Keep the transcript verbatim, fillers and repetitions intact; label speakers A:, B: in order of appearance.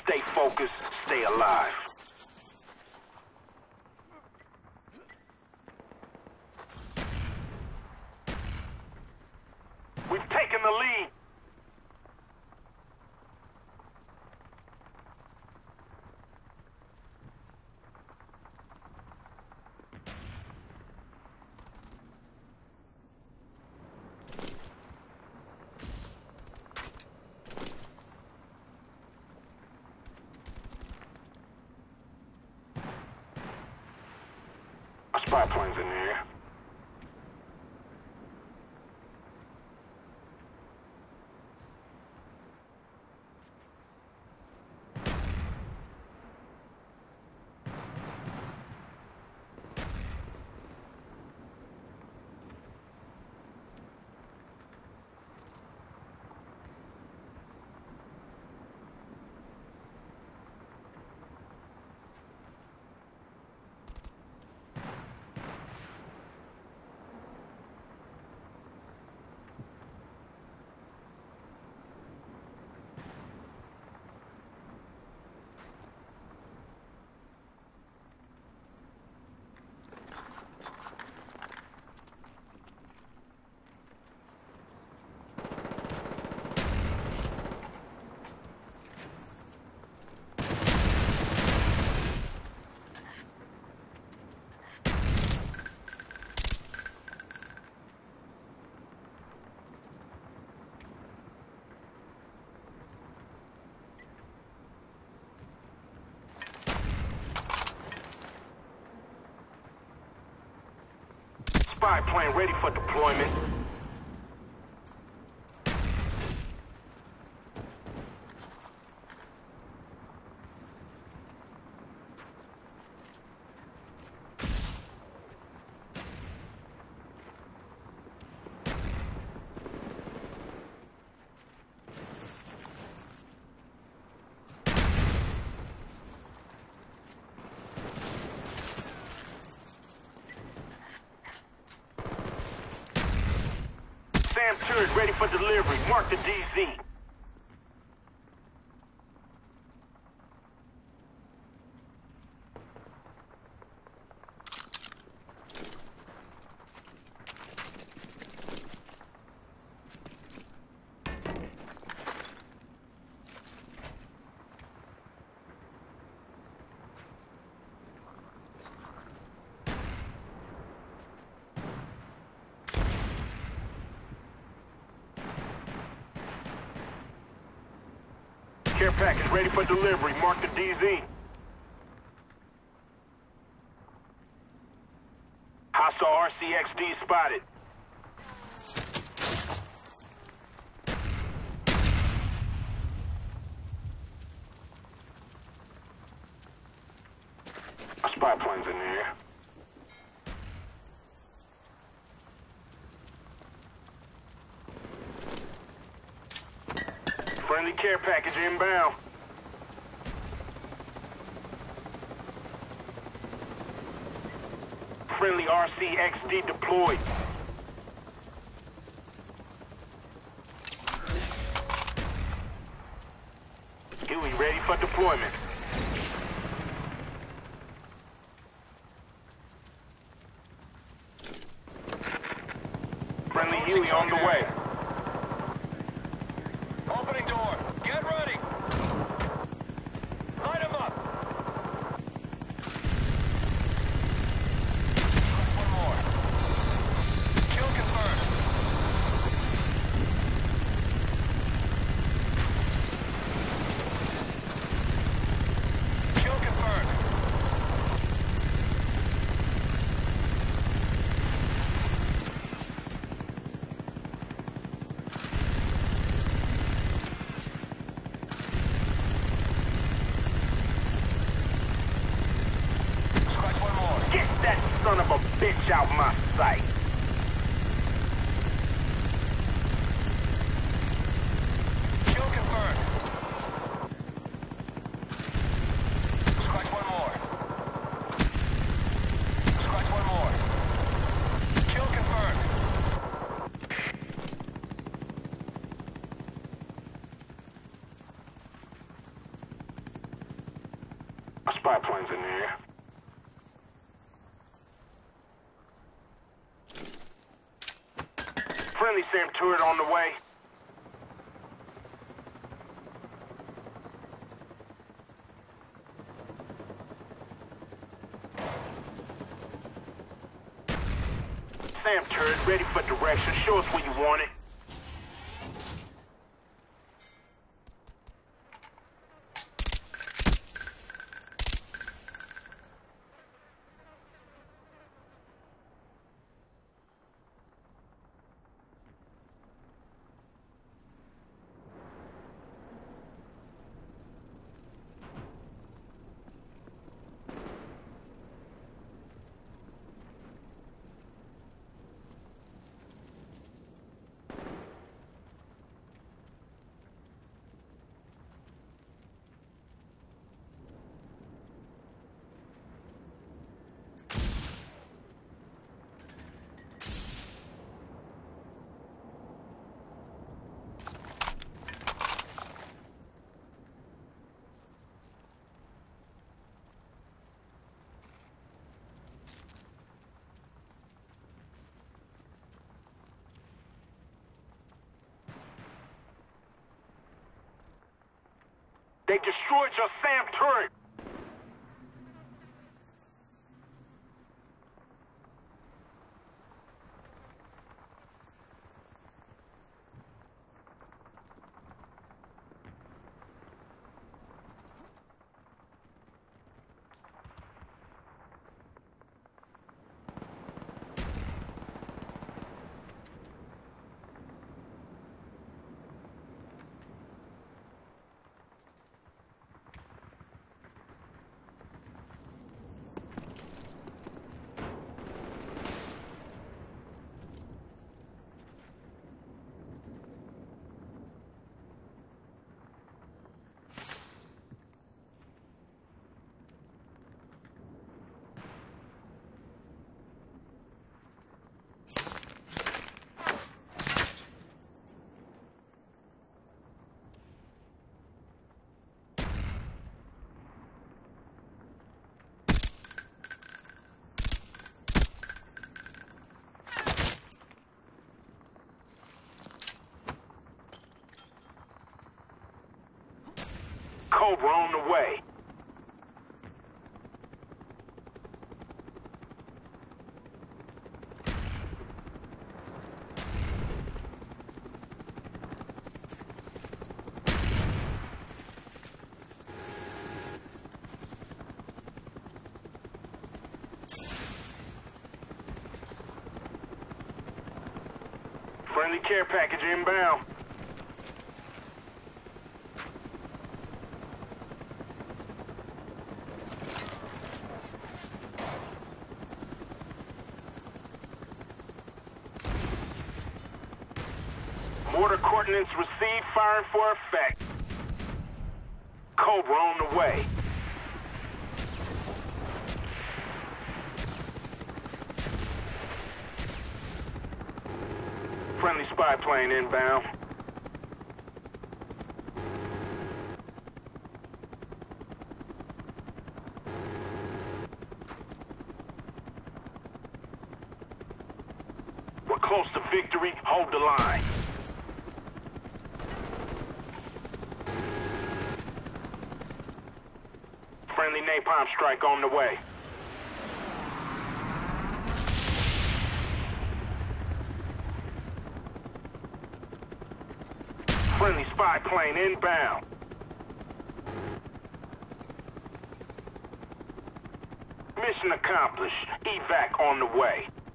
A: Stay focused, stay alive. We've taken the lead. Spy planes in the air. Spy plane ready for deployment. Sam turret ready for delivery. Mark the D Z. Care package ready for delivery. Mark the D Z. Hostile R C X D spotted. A spy plane's in the air. Friendly care package inbound. Friendly R C X D deployed. Huey ready for deployment. Friendly Huey on the way.
B: Opening door. Get ready. Light him up. One more. Kill confirmed. Kill confirmed.
A: Son of a bitch out my sight.
B: Kill confirmed. Scratch one more. Scratch one more. Kill confirmed.
A: spy planes in the air. Friendly SAM turret on the way. SAM turret ready for direction. Show us where you want it. They destroyed your SAM turret! Cobra on the way. Friendly care package inbound. Mortar coordinates received, firing for effect. Cobra on the way. Friendly spy plane inbound. We're close to victory. Hold the line. Friendly napalm strike on the way. Friendly spy plane inbound. Mission accomplished. Evac on the way.